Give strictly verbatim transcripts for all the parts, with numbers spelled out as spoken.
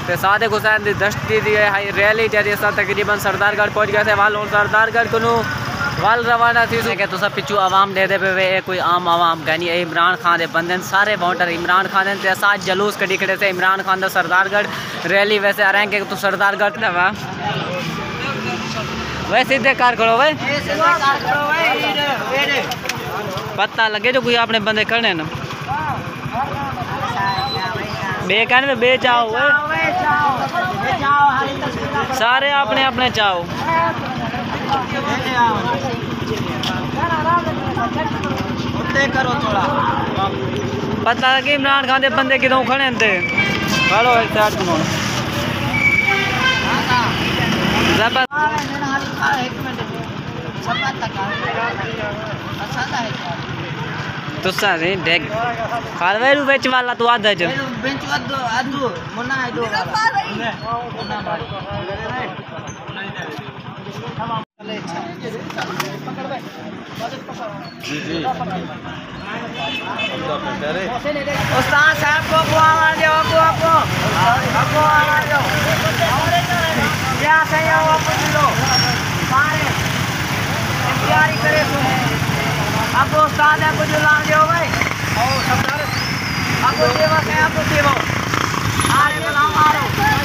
तो सादिक हुसैन की दस्ती दी है रैली जी तकरीबन सरदारगढ़ पहुँच गए थे वाल हूँ सरदारगढ़ को वाल रवाना थी कि तुस पिछू आवाम दे दे पे कोई आम आवाम कहनी इमरान खान के बंदे सारे वोटर इमरान खान के साथ जलूस कड़ी खड़े थे इमरान खान का सरदारगढ़ रैली वैसे आ रहे हैं कि तू सरदारगढ़ दवा वै सीधे कार खड़ो भाई पता लगे जो कोई अपने बंदे खड़े न बे कहने बे चाहो सारे अपने अपने चाहो करो थोड़ा पता लगे इमरान खान के बंदे कितों खड़े थे हेलो तुसा नहीं डेग खालवे रू बेच वाला तू आधा जो बेच अदो अदो मुन्ना है दो मुन्ना भाई जी जी उस्ताद साहब को को आवाज दो को को को आवाज दो क्या सही है वो पूछ लो मारे तैयारी करे तो अब उस्ताद है कुछ लान दो भाई और सरदार आपको सेवा है आपको सेवा आज लाओ मारो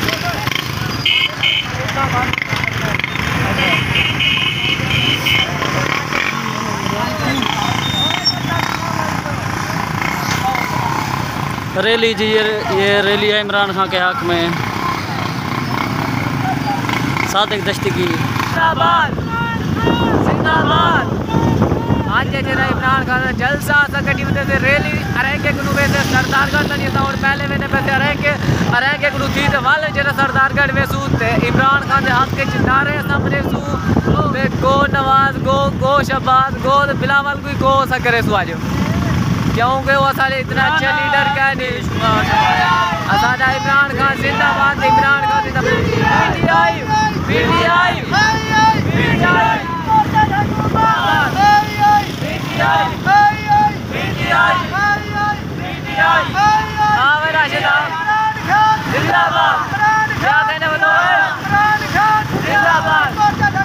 रैली जी ये ये रैली है इमरान खान के हक में सादिक दस्ती की जिंदाबाद जिंदाबाद आज जरा इमरान खान जलसा सकटी में से रैली अरे के गुनु में से सरदारगढ़ तनी और पहले मैंने पहले अरे के अरे के गुनु थी तो वाले जरा सरदारगढ़ में सूत थे इमरान खान के हक के चिनारे सामने सू बे गो नवाज गो गो शबाज गो बिलावल कोई गो सकरे सु आज क्योंकि वो सारे इतना अच्छा लीडर क्या नहीं असादा इमरान खान जिंदाबाद इमरान खान जिंदाबाद पीटीआई पीटीआई जिंदाबाद क्या कहने बताओ जिंदाबाद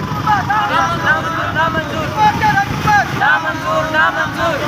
ना मंजूर ना मंजूर ना मंजूर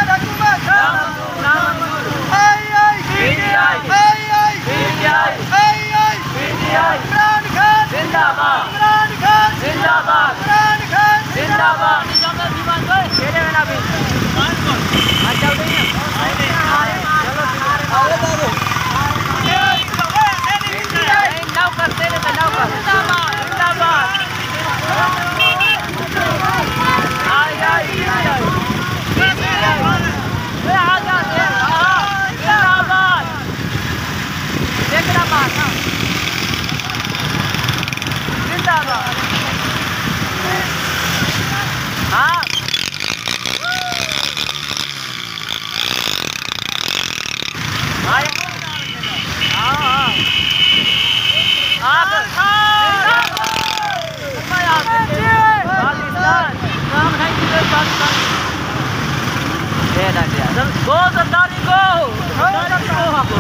गो सरदारी गो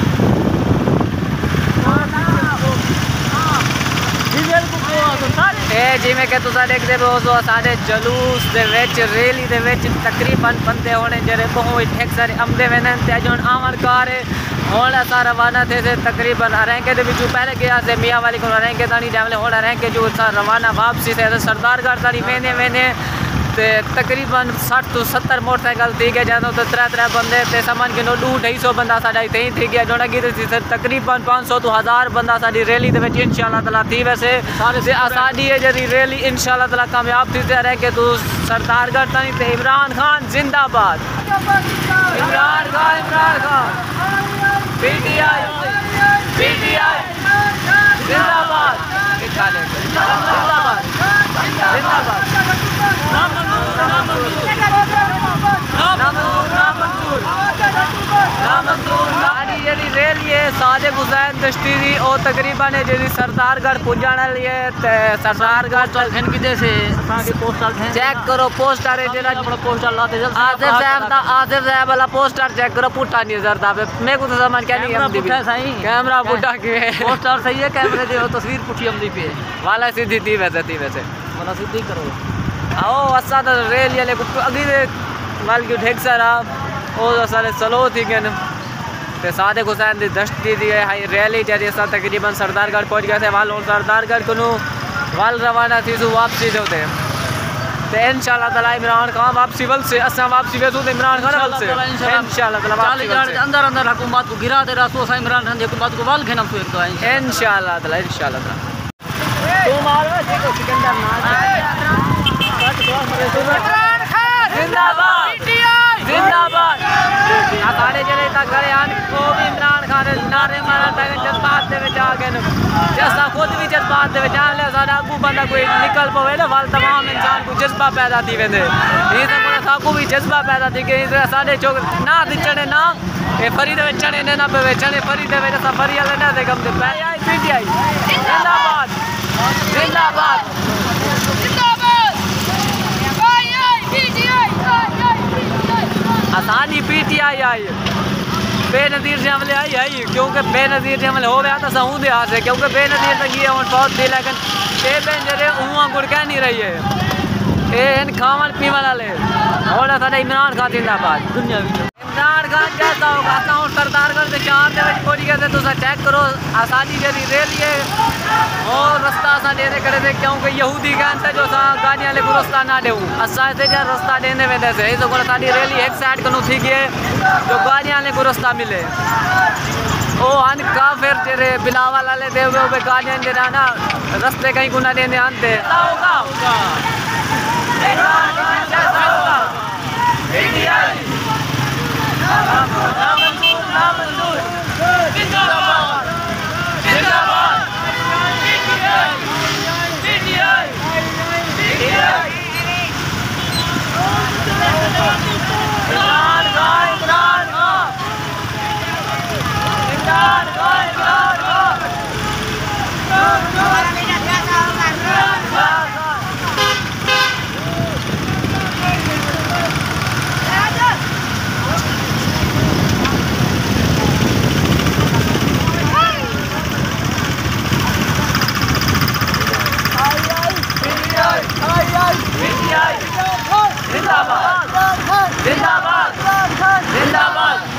जिमें कि तुम देखते हो साढ़े जलूस दे विच रैली दे विच तकरीबन बंदे होने जेरे बहुत ठीक सारे आमदे वेंदे अज हुण आमन कार हूँ असां रवाना थे से तकरीबन अरेंके दे विचों पहले गया से मियाँ वाली को अरेंके ताणी जैमले हुण अरेंके जो असां रवाना वापसी थे सरदारगढ़ ताणी वेंदे वेंदे ते तकरीबन सठ तो सत्तर मोटरसाइकिल थी गए जैसे तो त्रै त्रै बंदे ते समझ के नो दो ढाई सौ बंदा साडा इत्थे ही थी गया जो लगी थी तकरीबन पाँच सौ तो हज़ार बंदा साडी रैली दे विच इंशाअल्लाह ताला थी वैसे साडी ये जरी रैली इंशाअल्लाह ताला कामयाब थी ते रह के तू सरदारगढ़ ताणी ते इमरान खान जिंदाबाद इमरान खान इमरान खान पीटीआई पीटीआई जिंदाबाद जिंदाबाद जिंदाबाद रैली है सादिक हुसैन दश्ती दी और तकरीबन जी सरदारगढ़ पुजाने लिए सरदारगढ़ किते से पोस्टर चेक करो पोस्टर है जेड़ा पोस्टर लाते आसिफ साहब दा आसिफ साहब वाला पोस्टर चेक करो पुट्टा नहीं नजर दा मैं को तो समझ क्या नहीं आमदी कैमरा पुट्टा के पोस्टर सही है कैमरे दे तस्वीर पुठी आमदी पे वाला सीधी थी वैसे थी वैसे वाला सीधी करो आओ असा तो रेल ये अगी माल की ठेक सारा और सारे सलो थी गन ते सादिक हुसैन दी दश्ती दी हाई रैली जरी असा तकरीबन सरदारगढ़ पहुंच गए थे वाल और सरदारगढ़ को वाल रवाना थी सो वापसी होते ते इंशाल्लाह ताला इमरान खान वापसी वल से असा वापसी वे तो इमरान खान वल से इंशाल्लाह ताला वापसी अंदर अंदर हुकूमत को गिरा दे रहा सो इमरान खान की हुकूमत को वाल घेना तो एक तो इंशाल्लाह ताला इंशाल्लाह ताला तो मारो देखो सिकंदर इमरान खान जिंदाबाद जिंदाबाद आसाने जरे तक करे आन को भी इमरान खान नारे मारा तक जज्बात दे विच आ गए जैसा खुद भी जज्बात दे विच आ ले साडा अगू बंदा कोई निकल पवे ना वाल तमाम इंसान को जज्बा पैदा थी वेंदे ये तो कोना साकू भी जज्बा पैदा थी के साडे चोक ना दिचणे ना ए फरी दे विच चणे ना पवे चणे फरी दे विच सफरी वाले ना दे गम दे पे आई पीटीआई जिंदाबाद जिंदाबाद जिंदाबाद आई आई पीटीआई आई आई आसानी पीटीआई आई बेनज़ीर से हमले आई आई क्योंकि बेनज़ीर से हमले हो गया तो सहूँ दे हाथ से क्योंकि बेनज़ीर तक ये हम बहुत थी लेकिन ये बेन जरे उहाँ गुड़ कह नहीं रही है ये इन खावन पीवन वाले और साढ़े इमरान खान जिंदाबाद दुनिया इमरान खान जैसा होगा असा हूँ सरदारगढ़ से चार दे पहुँच गए थे तुम चेक करो आसानी जरी रेल है और रास्ता असा देने करे थे क्योंकि यहूदी गैन से जो सा गाड़ियाँ ले रास्ता ना दे असा से जो रास्ता देने में से तो को साड़ी रेली एक साइड कनु थी गए जो गाड़ियाँ ले रास्ता मिले ओ अन का फिर तेरे बिलावा वाले दे हुए गाड़ियाँ दे ना रास्ते कहीं को ना देने आते होगा जिंदाबाद जिंदाबाद जिंदाबाद